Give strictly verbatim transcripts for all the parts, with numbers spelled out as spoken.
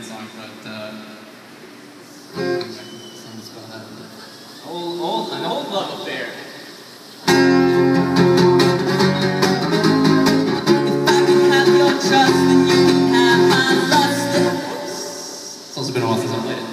song, but uh, songs about that. Old, old, an old love affair. If I can have your trust, then you can have my lust. It's also been a while since I played it.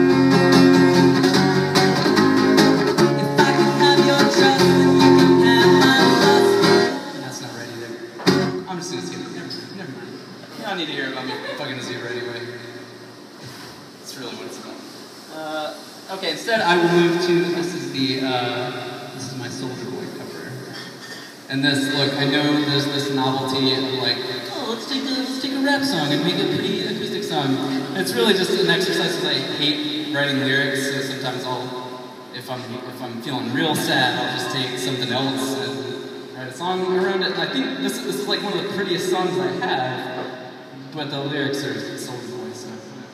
If I can have your trust, then you can have my lust. That's not right either. I'm just gonna skip it. Never, never mind. You don't need to hear about me fucking a zebra anyway. That's really what it's about. Uh, okay, instead I will move to, this is the, uh, this is my Soldier Boy cover. And this, look, I know there's this novelty of like, oh, let's take a, let's take a rap song and make a pretty acoustic song. And it's really just an exercise because I hate writing lyrics, so sometimes I'll, if I'm, if I'm feeling real sad, I'll just take something else and write a song around it. And I think this, this is like one of the prettiest songs I have, but the lyrics are Soldier Boy, so.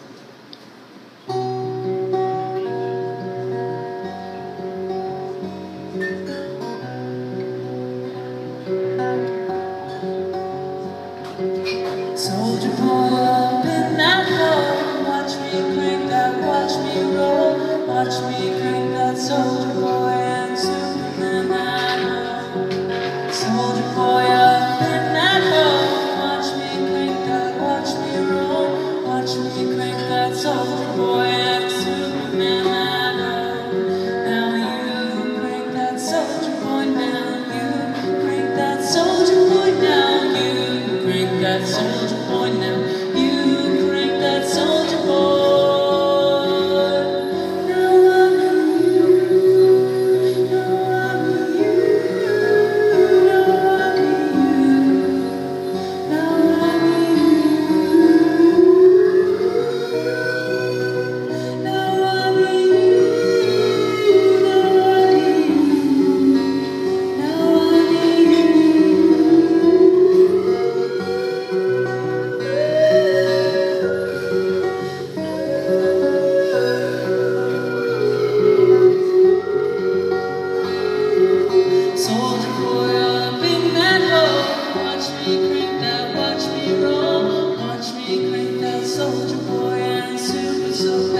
Soldier boy up in that hole, watch me crank that, watch me roll, watch me crank that. Soldier boy and Superman I know. Soldier boy up in that hole, watch me crank that, watch me roll, watch me crank that. Soldier boy and Superman I know. Now you crank that soldier boy, now you crank that soldier boy, now you crank that soldier boy, now you crank that soldier boy. Now I'm you, now I'm you, now I'm you, now I'm you, now I'm you, now I'm Soldier boy up in that hole, watch me crank that, watch me roll, watch me crank that. Soldier boy and super, super